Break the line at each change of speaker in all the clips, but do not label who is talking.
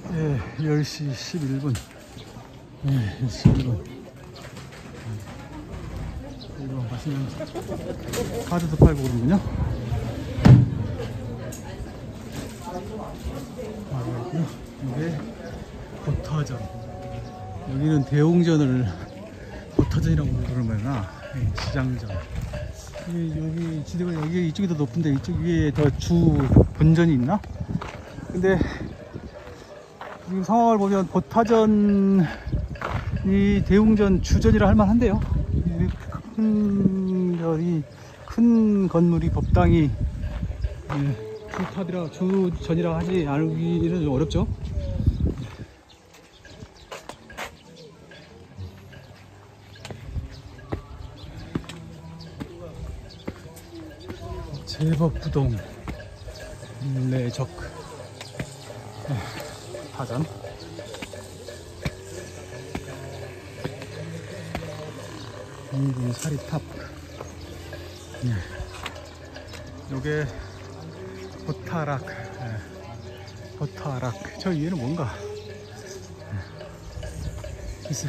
예, 10시 11분. 예, 11분. 이거 맛있는 카드도 팔고 그러는군요. 이게 보타전. 여기는 대웅전을 보타전이라고 부르는 거구나. 시장전. 여기 지대가 여기 이쪽이 더 높은데 이쪽 위에 더 주 본전이 있나? 근데 지금 상황을 보면 보타전이 대웅전 주전이라 할 만한데요. 큰 건물이 법당이 주탑이라 주전이라 하지 않기는 좀 어렵죠. 제법부동 내적 파전. 공군 사리탑. 요게 보타락. 보타락. 저 위에는 뭔가 글쎄.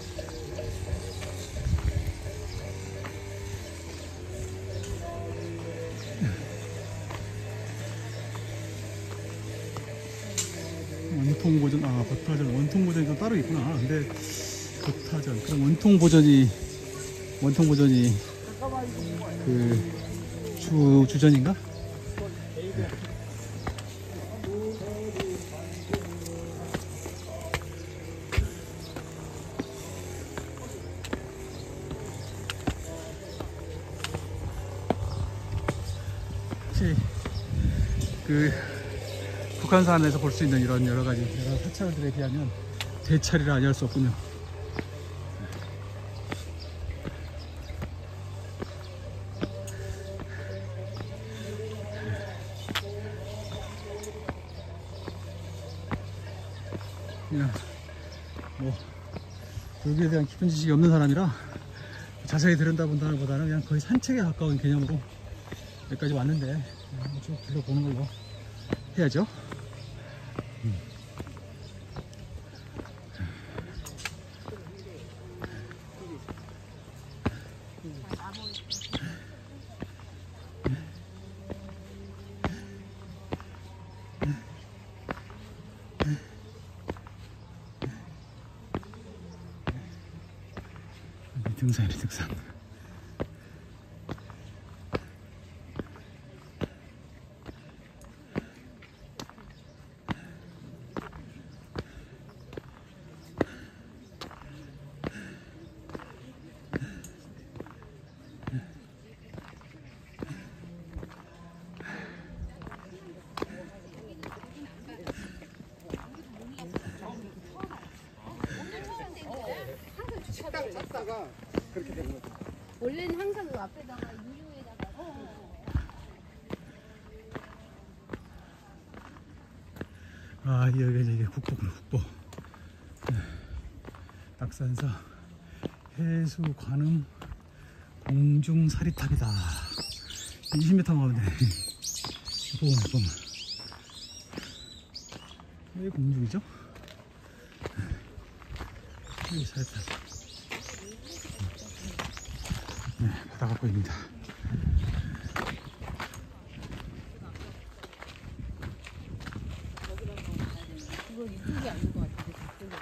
원통보전, 보타전, 원통보전이 좀 따로 있구나. 근데 보타전, 그럼 원통보전이 그 주전인가? 혹시 북한산에서 볼 수 있는 이런 여러 사찰들에 비하면 대찰이라 아니할 수 없군요. 그냥 뭐 여기에 대한 깊은 지식이 없는 사람이라 자세히 들은다보다는 그냥 거의 산책에 가까운 개념으로 여기까지 왔는데 쭉 둘러보는 걸로 해야죠. 등산이네, 등산.
식당 샀다가 그렇게 된 거죠.
원래는 항상 그 앞에다가 유효에다가
여기 국보구나, 국보. 낙산사 해수 관음 공중 사리탑이다. 20m 가면 되네. 보면 왜 공중이죠? 여기 사리탑. 네, 바다가 보입니다.
그거 이쪽이 아닌 것 같은데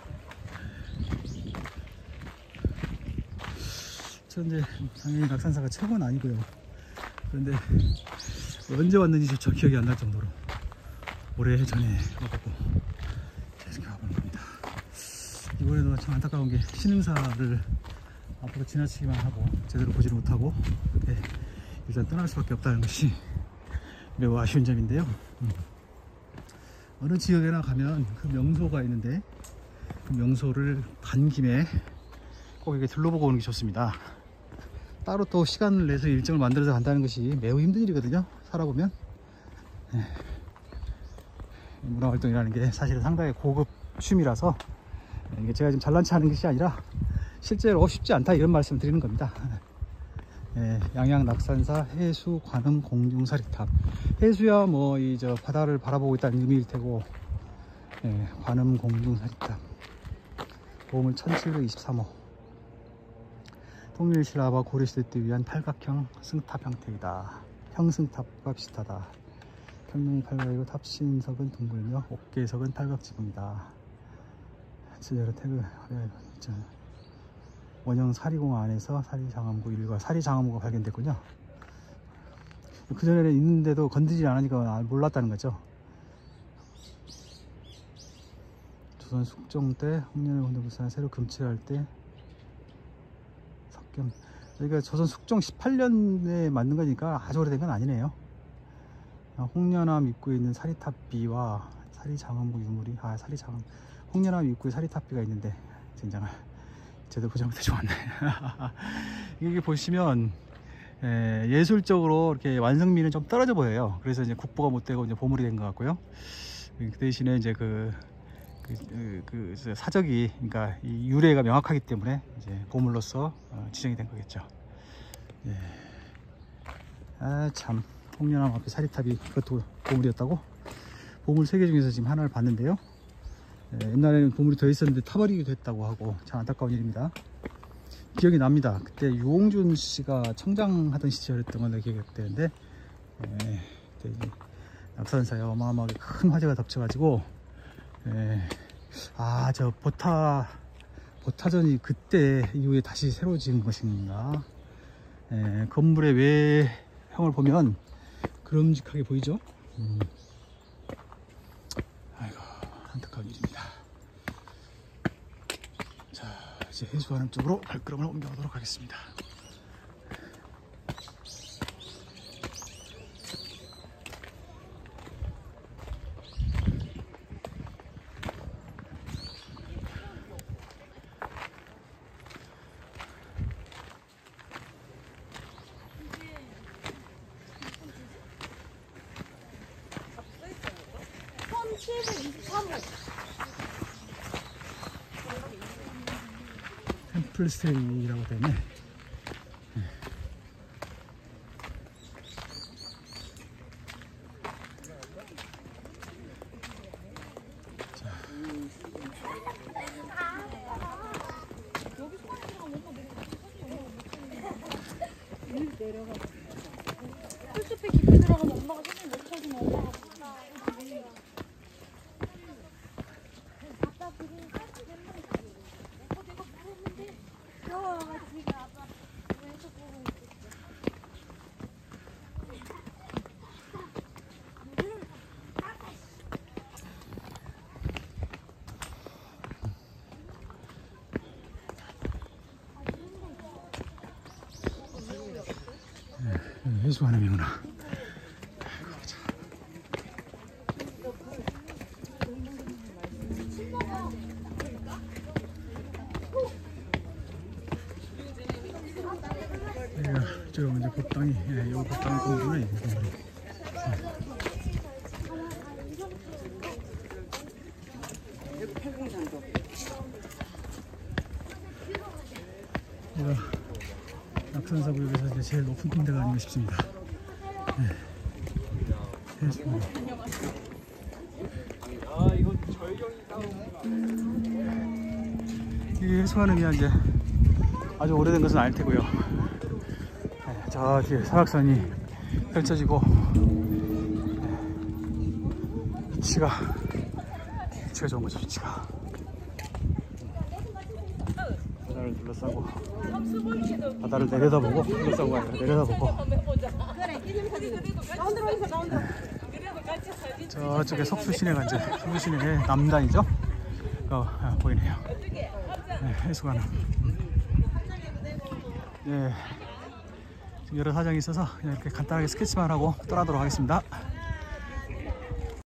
그런데 당연히 낙산사가 최고는 아니고요. 그런데 언제 왔는지 저 기억이 안 날 정도로 오래전에 와갖고 계속 가보는 겁니다. 이번에도 참 안타까운 게 신흥사를 앞으로 지나치기만 하고 제대로 보지를 못하고 일단 떠날 수밖에 없다는 것이 매우 아쉬운 점인데요. 어느 지역에나 가면 그 명소가 있는데 그 명소를 간 김에 꼭 이렇게 둘러보고 오는 게 좋습니다. 따로 또 시간을 내서 일정을 만들어서 간다는 것이 매우 힘든 일이거든요. 살아보면. 문화활동이라는 게 사실은 상당히 고급 취미라서 이게 제가 지금 잘난체 하는 것이 아니라 실제로 쉽지 않다 이런 말씀을 드리는 겁니다. 양양 낙산사 해수 관음 공중 사리탑. 해수야 뭐 이 저 바다를 바라보고 있다는 의미일 테고 네, 관음 공중 사리탑. 보물 1723호. 통일신라와 고려시대 때 위한 팔각형 승탑 형태이다. 형승탑과 비슷하다. 평릉 팔각이고 탑신석은 둥글며 옥계석은 팔각지붕이다. 제대로 태그 원형 사리공화 안에서 사리장암구 1과 사리장암구가 발견됐군요. 그 전에는 있는데도 건드리지 않으니까 몰랐다는 거죠. 조선 숙종 때 홍련의 혼돈부산 새로 금칠할 때 석경, 그러니까 조선 숙종 18년에 만든 거니까 아주 오래된 건 아니네요. 홍련암 입구에 있는 사리탑비와 사리장암구 유물이 사리장암 홍련암 입구에 사리탑비가 있는데 젠장을 제대로 보지 못해 좋았네. 이게 보시면 예술적으로 이렇게 완성미는 좀 떨어져 보여요. 그래서 이제 국보가 못 되고 이제 보물이 된 것 같고요. 그 대신에 이제 그 사적이, 그러니까 이 유래가 명확하기 때문에 이제 보물로서 지정이 된 거겠죠. 예. 참, 홍련암 앞에 사리탑이 그것도 보물이었다고? 보물 3개 중에서 지금 하나를 봤는데요. 옛날에는 보물이 더 있었는데 타버리기도 했다고 하고 참 안타까운 일입니다. 기억이 납니다. 그때 유홍준 씨가 청장하던 시절이었던 걸로 기억이 되는데 그때 낙산사에 어마어마하게 큰 화재가 덮쳐가지고 저 보타전이 그때 이후에 다시 새로 지은 것인가. 건물의 외형을 보면 그럼직하게 보이죠. 아이고, 안타까운 일입니다. 자, 이제 해수하는 쪽으로 발걸음을 옮겨가도록 하겠습니다. 템플스테이라고 되네.
풀숲에 깊이 들어가면 엄마가 사진 못 찾으면 엄마가 아빠 그림 사진 몇 번 내가 보냈는데 귀여워가지고 아빠 왼쪽 보고 있었어.
해수관음이구나. 저 이제 법당이, 이 법당 건물이 낙산사구역에서 이제 제일 높은 군대가 아닌가 싶습니다. 이 해수관음이 이제 아주 오래된 것은 아닐 테고요. 저 뒤에 설악산이 펼쳐지고 위치가 좋은 거죠. 위치가 바다를 둘러싸고 바다를 내려다보고 둘러싸고 아니라 내려다보고 저쪽에 석수시내가 이제 석수시내 남단이죠. 보이네요. 해수관은 여러 사정이 있어서 그냥 이렇게 간단하게 스케치만 하고 떠나도록 하겠습니다.